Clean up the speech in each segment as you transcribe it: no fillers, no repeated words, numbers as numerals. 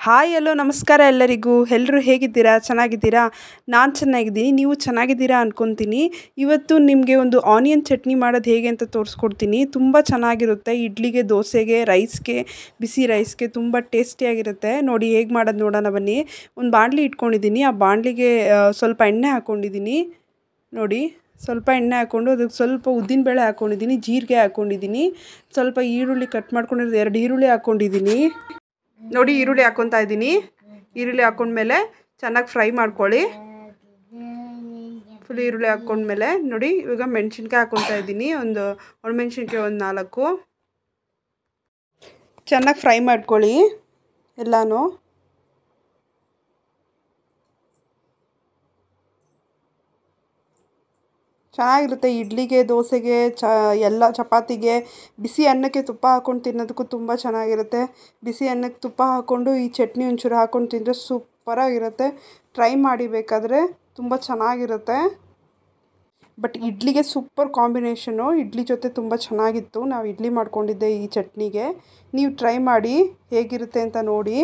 Hi hello ನಮಸ್ಕಾರ ಎಲ್ಲರಿಗೂ. ಎಲ್ಲರೂ ಹೇಗಿದ್ದೀರಾ? ಚೆನ್ನಾಗಿದ್ದೀರಾ? ನಾನು ಚೆನ್ನಾಗಿದ್ದೀನಿ. ನೀವು ಚೆನ್ನಾಗಿದ್ದೀರಾ ಅಂದ್ಕೊತೀನಿ. ಇವತ್ತು ನಿಮಗೆ ಒಂದು ಆನಿಯನ್ ಚಟ್ನಿ ಮಾಡೋದು ಹೇಗೆ ಅಂತ ತೋರಿಸ್ಕೊಡ್ತೀನಿ. ತುಂಬ ಚೆನ್ನಾಗಿರುತ್ತೆ. ಇಡ್ಲಿಗೆ, ದೋಸೆಗೆ, ರೈಸ್ಗೆ, ಬಿಸಿ ರೈಸ್ಗೆ ತುಂಬ ಟೇಸ್ಟಿಯಾಗಿರುತ್ತೆ. ನೋಡಿ ಹೇಗೆ ಮಾಡೋದು ನೋಡೋಣ ಬನ್ನಿ. ಒಂದು ಬಾಣಲಿ ಇಟ್ಕೊಂಡಿದ್ದೀನಿ. ಆ ಬಾಣಲಿಗೆ ಸ್ವಲ್ಪ ಎಣ್ಣೆ ಹಾಕ್ಕೊಂಡಿದ್ದೀನಿ. ನೋಡಿ ಸ್ವಲ್ಪ ಎಣ್ಣೆ ಹಾಕ್ಕೊಂಡು ಅದಕ್ಕೆ ಸ್ವಲ್ಪ ಉದ್ದಿನಬೇಳೆ ಹಾಕ್ಕೊಂಡಿದ್ದೀನಿ, ಜೀರಿಗೆ ಹಾಕ್ಕೊಂಡಿದ್ದೀನಿ, ಸ್ವಲ್ಪ ಈರುಳ್ಳಿ ಕಟ್ ಮಾಡ್ಕೊಂಡಿರೋದು 2 ಈರುಳ್ಳಿ ಹಾಕ್ಕೊಂಡಿದ್ದೀನಿ. ನೋಡಿ ಈರುಳ್ಳಿ ಹಾಕ್ಕೊತಾ ಇದ್ದೀನಿ. ಈರುಳ್ಳಿ ಹಾಕ್ಕೊಂಡ್ಮೇಲೆ ಚೆನ್ನಾಗಿ ಫ್ರೈ ಮಾಡ್ಕೊಳ್ಳಿ. ಫುಲ್ ಈರುಳ್ಳಿ ಹಾಕ್ಕೊಂಡ್ಮೇಲೆ ನೋಡಿ ಇವಾಗ ಮೆಣಸಿನ್ಕಾಯಿ ಹಾಕ್ಕೊತಾ ಇದ್ದೀನಿ. ಒಂದು ಒಣಮೆಣ್ಸಿನ್ಕಾಯಿ ಒಂದು 4 ಚೆನ್ನಾಗಿ ಫ್ರೈ ಮಾಡ್ಕೊಳ್ಳಿ ಎಲ್ಲನೂ. ಚೆನ್ನಾಗಿರುತ್ತೆ ಇಡ್ಲಿಗೆ, ದೋಸೆಗೆ, ಎಲ್ಲ ಚಪಾತಿಗೆ, ಬಿಸಿ ಅನ್ನಕ್ಕೆ ತುಪ್ಪ ಹಾಕ್ಕೊಂಡು ತಿನ್ನೋದಕ್ಕೂ ತುಂಬ ಚೆನ್ನಾಗಿರುತ್ತೆ. ಬಿಸಿ ಅನ್ನಕ್ಕೆ ತುಪ್ಪ ಹಾಕ್ಕೊಂಡು ಈ ಚಟ್ನಿ ಒಂಚೂರು ಹಾಕ್ಕೊಂಡು ತಿಂದರೆ ಸೂಪರಾಗಿರುತ್ತೆ. ಟ್ರೈ ಮಾಡಿ ಬೇಕಾದರೆ, ತುಂಬ ಚೆನ್ನಾಗಿರುತ್ತೆ. ಬಟ್ ಇಡ್ಲಿಗೆ ಸೂಪರ್ ಕಾಂಬಿನೇಷನು. ಇಡ್ಲಿ ಜೊತೆ ತುಂಬ ಚೆನ್ನಾಗಿತ್ತು. ನಾವು ಇಡ್ಲಿ ಮಾಡ್ಕೊಂಡಿದ್ದೆ ಈ ಚಟ್ನಿಗೆ. ನೀವು ಟ್ರೈ ಮಾಡಿ ಹೇಗಿರುತ್ತೆ ಅಂತ ನೋಡಿ.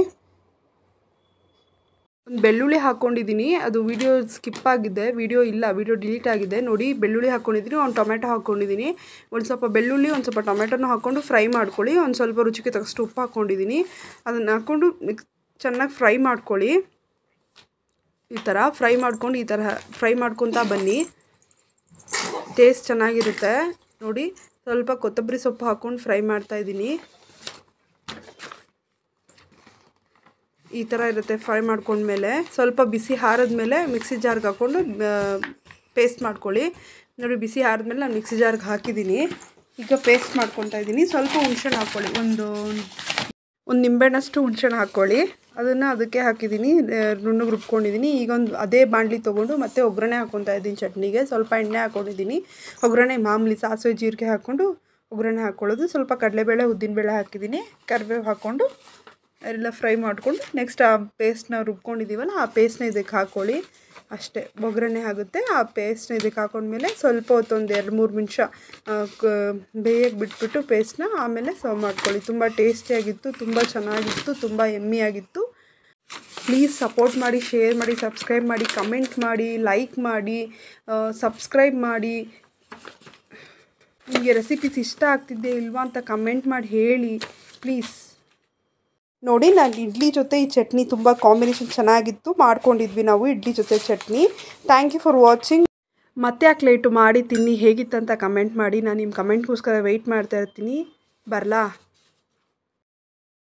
ಒಂದು ಬೆಳ್ಳುಳ್ಳಿ ಹಾಕ್ಕೊಂಡಿದ್ದೀನಿ. ಅದು ವಿಡಿಯೋ ಸ್ಕಿಪ್ ಆಗಿದೆ, ವಿಡಿಯೋ ಡಿಲೀಟ್ ಆಗಿದೆ. ನೋಡಿ ಬೆಳ್ಳುಳ್ಳಿ ಹಾಕ್ಕೊಂಡಿದ್ದೀನಿ, ಒಂದು ಟೊಮೆಟೊ ಹಾಕ್ಕೊಂಡಿದ್ದೀನಿ. ಒಂದು ಸ್ವಲ್ಪ ಬೆಳ್ಳುಳ್ಳಿ, ಒಂದು ಸ್ವಲ್ಪ ಟೊಮೆಟೊನ ಹಾಕ್ಕೊಂಡು ಫ್ರೈ ಮಾಡ್ಕೊಳ್ಳಿ. ಒಂದು ಸ್ವಲ್ಪ ರುಚಿಗೆ ತಕ್ಕಷ್ಟು ಉಪ್ಪು ಹಾಕ್ಕೊಂಡಿದ್ದೀನಿ. ಅದನ್ನು ಹಾಕ್ಕೊಂಡು ಚೆನ್ನಾಗಿ ಫ್ರೈ ಮಾಡ್ಕೊಳ್ಳಿ. ಈ ಥರ ಫ್ರೈ ಮಾಡ್ಕೊತಾ ಬನ್ನಿ. ಟೇಸ್ಟ್ ಚೆನ್ನಾಗಿರುತ್ತೆ. ನೋಡಿ ಸ್ವಲ್ಪ ಕೊತ್ತಂಬರಿ ಸೊಪ್ಪು ಹಾಕ್ಕೊಂಡು ಫ್ರೈ ಮಾಡ್ತಾಯಿದ್ದೀನಿ. ಈ ಥರ ಇರುತ್ತೆ. ಫ್ರೈ ಮಾಡ್ಕೊಂಡ್ಮೇಲೆ ಸ್ವಲ್ಪ ಬಿಸಿ ಆರಿದ್ಮೇಲೆ ಮಿಕ್ಸಿ ಜಾರ್ಗೆ ಹಾಕ್ಕೊಂಡು ಪೇಸ್ಟ್ ಮಾಡ್ಕೊಳ್ಳಿ. ನೋಡಿ ಬಿಸಿ ಆರಿದ್ಮೇಲೆ ನಾನು ಮಿಕ್ಸಿ ಜಾರ್ಗೆ ಹಾಕಿದ್ದೀನಿ. ಈಗ ಪೇಸ್ಟ್ ಮಾಡ್ಕೊತಾ ಇದ್ದೀನಿ. ಸ್ವಲ್ಪ ಹುಣ್ಸೆಹಣ್ಣು ಹಾಕ್ಕೊಳ್ಳಿ. ಒಂದು ನಿಂಬೆಹಣ್ಣಷ್ಟು ಹುಣ್ಸೆಹಣ್ಣು ಹಾಕ್ಕೊಳ್ಳಿ. ಅದನ್ನು ಅದಕ್ಕೆ ಹಾಕಿದ್ದೀನಿ, ನುಣ್ಣಗೆ ರುಬ್ಕೊಂಡಿದ್ದೀನಿ. ಈಗ ಅದೇ ಬಾಣಲಿ ತೊಗೊಂಡು ಮತ್ತೆ ಒಗ್ಗರಣೆ ಹಾಕ್ಕೊತಾ ಇದ್ದೀನಿ. ಚಟ್ನಿಗೆ ಸ್ವಲ್ಪ ಎಣ್ಣೆ ಹಾಕ್ಕೊಂಡಿದ್ದೀನಿ. ಒಗ್ಗರಣೆ ಮಾಮೂಲಿ ಸಾಸಿವೆ ಜೀರಿಗೆ ಹಾಕ್ಕೊಂಡು ಒಗ್ಗರಣೆ ಹಾಕ್ಕೊಳ್ಳೋದು. ಸ್ವಲ್ಪ ಕಡಲೆಬೇಳೆ, ಉದ್ದಿನಬೇಳೆ ಹಾಕಿದ್ದೀನಿ. ಕರಿಬೇವು ಹಾಕ್ಕೊಂಡು ಎಲ್ಲ ಫ್ರೈ ಮಾಡಿಕೊಂಡು ನೆಕ್ಸ್ಟ್ ಆ ಪೇಸ್ಟ್ನ ರುಬ್ಕೊಂಡಿದ್ದೀವಲ್ಲ ಆ ಪೇಸ್ಟ್ನ ಇದಕ್ಕೆ ಹಾಕ್ಕೊಳ್ಳಿ. ಅಷ್ಟೇ, ಒಗ್ಗರಣೆ ಆಗುತ್ತೆ. ಆ ಪೇಸ್ಟ್ನ ಇದಕ್ಕೆ ಹಾಕೊಂಡ್ಮೇಲೆ ಸ್ವಲ್ಪ ಹೊತ್ತು ಒಂದು 2-3 ನಿಮಿಷ ಬೇಯಕ್ಕೆ ಬಿಟ್ಬಿಟ್ಟು ಪೇಸ್ಟ್ನ ಆಮೇಲೆ ಸರ್ವ್ ಮಾಡ್ಕೊಳ್ಳಿ. ತುಂಬ ಟೇಸ್ಟಿಯಾಗಿತ್ತು, ತುಂಬ ಚೆನ್ನಾಗಿತ್ತು, ತುಂಬ ಯಮ್ಮಿಯಾಗಿತ್ತು. ಪ್ಲೀಸ್ ಸಪೋರ್ಟ್ ಮಾಡಿ, ಶೇರ್ ಮಾಡಿ, ಸಬ್ಸ್ಕ್ರೈಬ್ ಮಾಡಿ, ಕಮೆಂಟ್ ಮಾಡಿ, ಲೈಕ್ ಮಾಡಿ, ಸಬ್ಸ್ಕ್ರೈಬ್ ಮಾಡಿ. ನಿಮಗೆ ರೆಸಿಪೀಸ್ ಇಷ್ಟ ಆಗ್ತಿದ್ದೆ ಇಲ್ವಾ ಅಂತ ಕಮೆಂಟ್ ಮಾಡಿ ಹೇಳಿ ಪ್ಲೀಸ್. ನೋಡಿ ನಾನು ಇಡ್ಲಿ ಜೊತೆ ಈ ಚಟ್ನಿ ತುಂಬ ಕಾಂಬಿನೇಷನ್ ಚೆನ್ನಾಗಿತ್ತು. ಮಾಡ್ಕೊಂಡಿದ್ವಿ ನಾವು ಇಡ್ಲಿ ಜೊತೆ chutney. Thank you for watching. ಮತ್ತೆ ಯಾಕೆ ಲೇಟು, ಮಾಡಿ ತಿನ್ನಿ, ಹೇಗಿತ್ತಂತ ಕಮೆಂಟ್ ಮಾಡಿ. ನಾನು ನಿಮ್ಮ ಕಮೆಂಟ್ಗೋಸ್ಕರ ವೆಯ್ಟ್ ಮಾಡ್ತಾ ಇರ್ತೀನಿ. ಬರಲಾ?